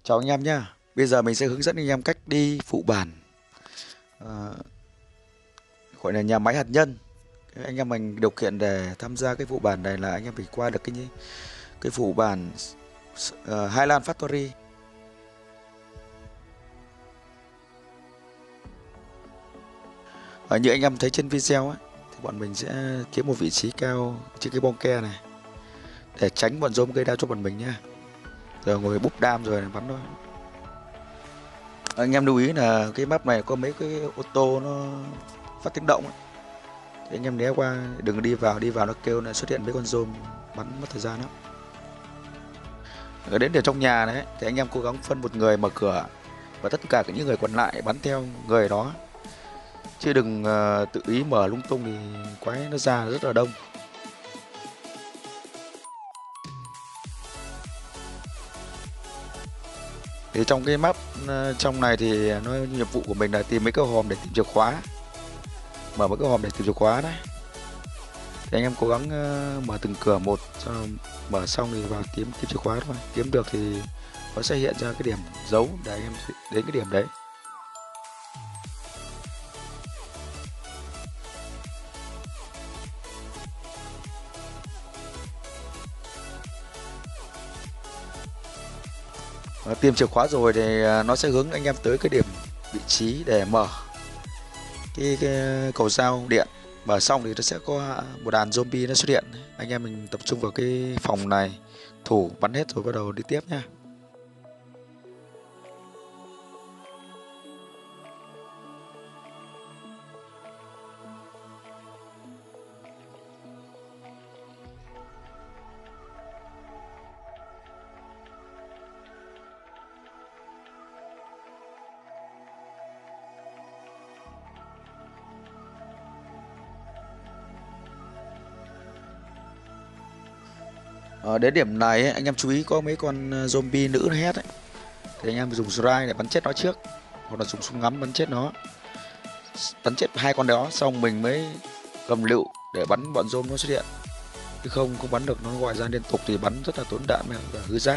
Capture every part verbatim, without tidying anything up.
Chào anh em nhá. Bây giờ mình sẽ hướng dẫn anh em cách đi phụ bản, ờ, gọi là nhà máy hạt nhân. Anh em mình điều kiện để tham gia cái phụ bản này là anh em phải qua được cái cái phụ bản uh, Highland Factory. Ở như anh em thấy trên video ấy, thì bọn mình sẽ kiếm một vị trí cao trên cái bong ke này để tránh bọn zombie gây đau cho bọn mình nhá. Rồi ngồi búp đam rồi bắn thôi. Anh em lưu ý là cái map này có mấy cái ô tô nó phát tiếng động ấy. Thì anh em né qua, đừng đi vào, đi vào nó kêu là xuất hiện mấy con zombie bắn mất thời gian lắm. Ở đến để trong nhà đấy thì anh em cố gắng phân một người mở cửa và tất cả những người còn lại bắn theo người đó, chứ đừng uh, tự ý mở lung tung thì quái nó ra rất là đông. Thì trong cái map uh, trong này thì nó nhiệm vụ của mình là tìm mấy cái hòm để tìm chìa khóa, mở mấy cái hòm để tìm chìa khóa đấy. Thì anh em cố gắng uh, mở từng cửa một, sau mở xong thì vào kiếm kiếm chìa khóa thôi. Kiếm được thì nó sẽ hiện ra cái điểm dấu để anh em đến cái điểm đấy. Và tìm chìa khóa rồi thì nó sẽ hướng anh em tới cái điểm vị trí để mở cái, cái cầu dao điện. Mở xong thì nó sẽ có một đàn zombie nó xuất hiện. Anh em mình tập trung vào cái phòng này, thủ bắn hết rồi bắt đầu đi tiếp nhá. Ở đến điểm này ấy, anh em chú ý có mấy con zombie nữ nó hét ấy, thì anh em dùng strike để bắn chết nó trước, hoặc là dùng súng ngắm bắn chết nó. Bắn chết hai con đó xong mình mới cầm lựu để bắn bọn zombie nó xuất hiện, chứ không không bắn được nó gọi ra liên tục thì bắn rất là tốn đạn và hư giáp.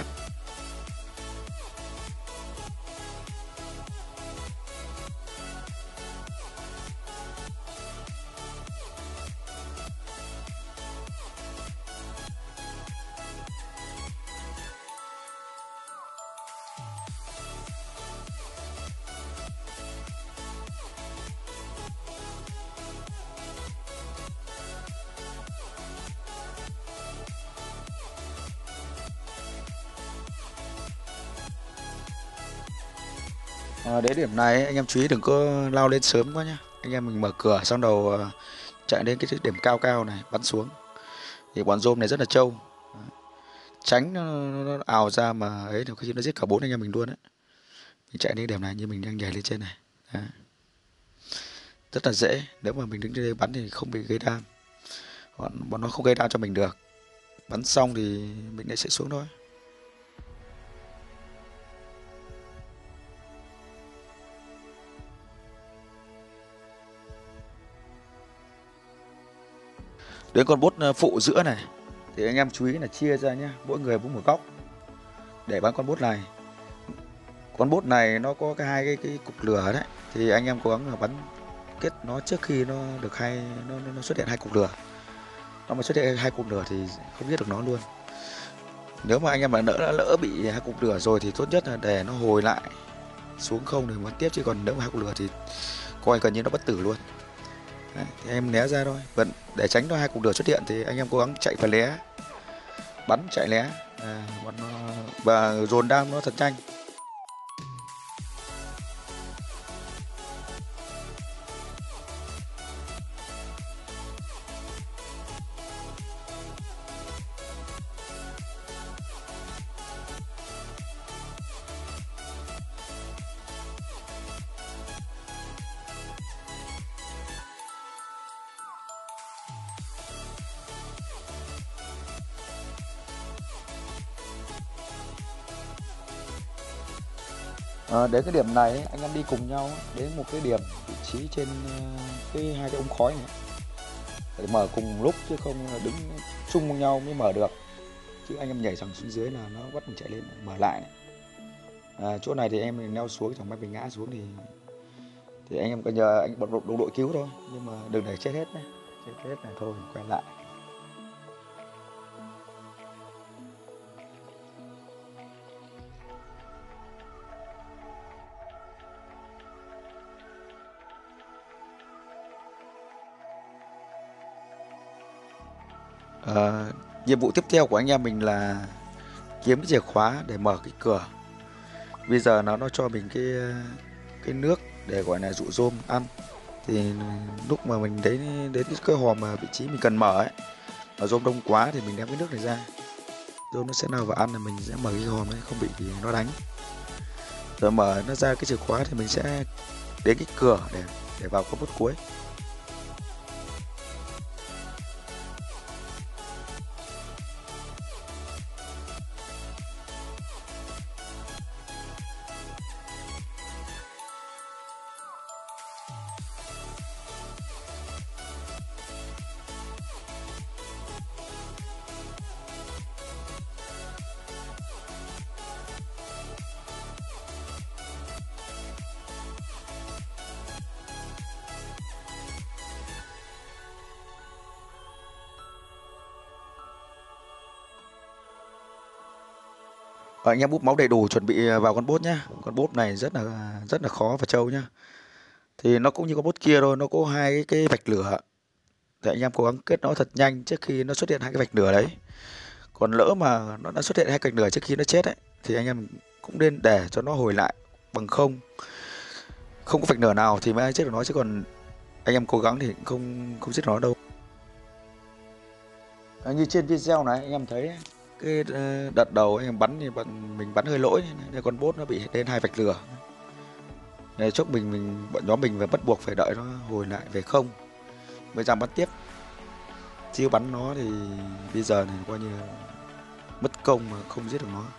À, đến điểm này anh em chú ý đừng có lao lên sớm quá nhá. Anh em mình mở cửa xong đầu uh, chạy đến cái điểm cao cao này bắn xuống thì bọn zombie này rất là trâu, tránh nó, nó ào ra mà ấy thì khi nó giết cả bốn anh em mình luôn đấy. Mình chạy đến điểm này như mình đang nhảy lên trên này. Đấy. Rất là dễ, nếu mà mình đứng trên đây bắn thì không bị gây đam, bọn, bọn nó không gây đam cho mình được. Bắn xong thì mình lại sẽ xuống thôi. Đến con boss phụ giữa này thì anh em chú ý là chia ra nhá, mỗi người búng một góc để bắn con boss này. Con boss này nó có cái hai cái, cái cục lửa đấy, thì anh em cố gắng là bắn kết nó trước khi nó được hai nó, nó xuất hiện hai cục lửa. Nó mà xuất hiện hai cục lửa thì không giết được nó luôn. Nếu mà anh em mà lỡ đã lỡ bị hai cục lửa rồi thì tốt nhất là để nó hồi lại xuống không thì mới tiếp, chứ còn nếu mà hai cục lửa thì coi gần như nó bất tử luôn. Đấy, thì em né ra thôi. Vẫn để tránh nó hai cục lửa xuất hiện thì anh em cố gắng chạy và né, bắn chạy né, à, bắn nó, và dồn đam nó thật nhanh. À, đến cái điểm này anh em đi cùng nhau đến một cái điểm vị trí trên cái hai cái ống khói này để mở cùng lúc, chứ không đứng chung với nhau mới mở được, chứ anh em nhảy thẳng xuống dưới là nó bắt mình chạy lên mở lại này. À, chỗ này thì em leo xuống chẳng may mình ngã xuống thì thì anh em có nhờ anh bọn đồng đội cứu thôi, nhưng mà đừng để chết hết nhé, chết hết là thôi quay lại. Ờ, nhiệm vụ tiếp theo của anh em mình là kiếm cái chìa khóa để mở cái cửa. Bây giờ nó nó cho mình cái cái nước để gọi là dụ dôm ăn. Thì lúc mà mình đến đến cái hòm mà vị trí mình cần mở ấy, mà dôm đông quá thì mình đem cái nước này ra, dôm nó sẽ nào vào ăn là mình sẽ mở cái hòm ấy, không bị nó đánh. Rồi mở nó ra cái chìa khóa thì mình sẽ đến cái cửa để để vào con bút cuối. Ờ, anh em búp máu đầy đủ chuẩn bị vào con bốt nhá. Con bốt này rất là rất là khó và trâu nhá. Thì nó cũng như con bốt kia thôi, nó có hai cái, cái vạch lửa. Thì anh em cố gắng kết nó thật nhanh trước khi nó xuất hiện hai cái vạch lửa đấy. Còn lỡ mà nó đã xuất hiện hai vạch lửa trước khi nó chết ấy, thì anh em cũng nên để cho nó hồi lại, bằng không không có vạch lửa nào thì mới ai chết được nó, chứ còn anh em cố gắng thì không không giết nó đâu. À, như trên video này anh em thấy cái ờ, đợt đầu anh em bắn thì bọn mình bắn hơi lỗi nên con bốt nó bị lên hai vạch lửa. Nên chốc mình mình bọn nhóm mình phải bắt buộc phải đợi nó hồi lại về không mới dám bắn tiếp, chứ bắn nó thì bây giờ này coi như mất công mà không giết được nó.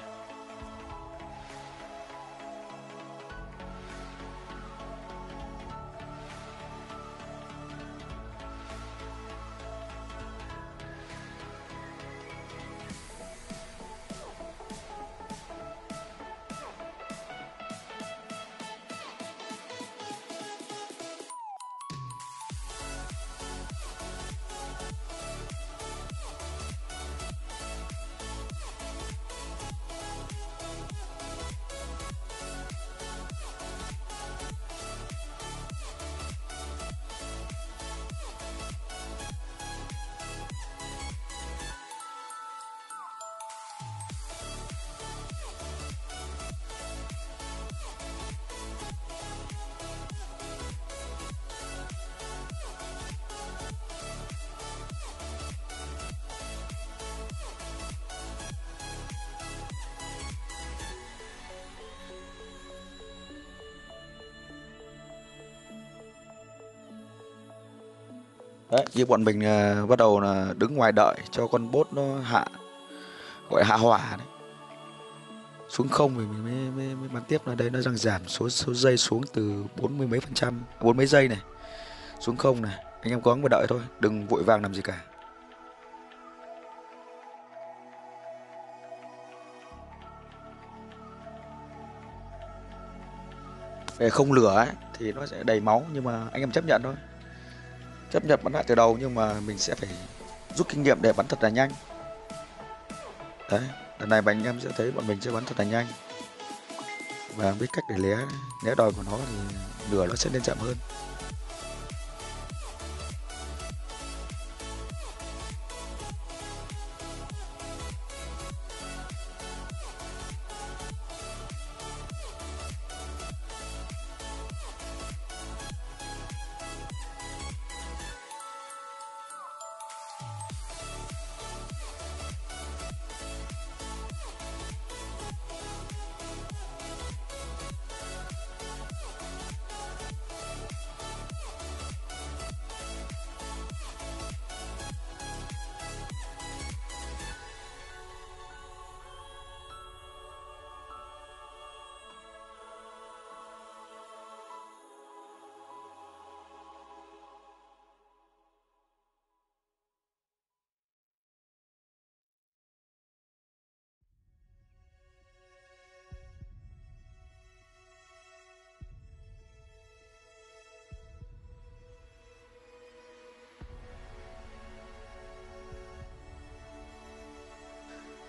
Đấy, như bọn mình à, bắt đầu là đứng ngoài đợi cho con bốt nó hạ, gọi hạ hỏa đấy, xuống không thì mình mới, mới, mới bắn tiếp. Là đây nó đang giảm số số giây xuống từ bốn mươi mấy phần trăm, bốn mấy giây này xuống không này. Anh em cố gắng mà đợi thôi, đừng vội vàng làm gì cả. Về không lửa ấy thì nó sẽ đầy máu, nhưng mà anh em chấp nhận thôi, chấp nhận bắn lại từ đầu, nhưng mà mình sẽ phải rút kinh nghiệm để bắn thật là nhanh. Đấy, lần này anh em sẽ thấy bọn mình sẽ bắn thật là nhanh và biết cách để né né đòn của nó, thì lửa nó sẽ lên chậm hơn.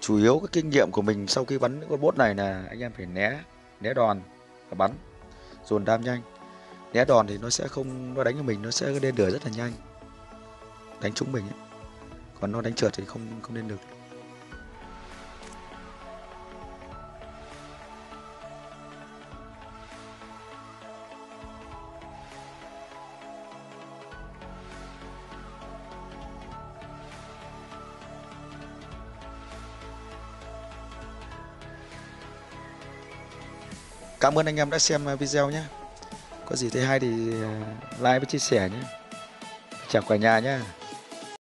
chủ yếu cái kinh nghiệm của mình sau khi bắn những con bốt này là anh em phải né né đòn và bắn, dồn đam nhanh. Né đòn thì nó sẽ không, nó đánh cho mình nó sẽ lên lửa rất là nhanh, đánh trúng mình ấy. Còn nó đánh trượt thì không không lên được. Cảm ơn anh em đã xem video nhé. Có gì thấy hay thì like và chia sẻ nhé. Chào cả nhà nhé.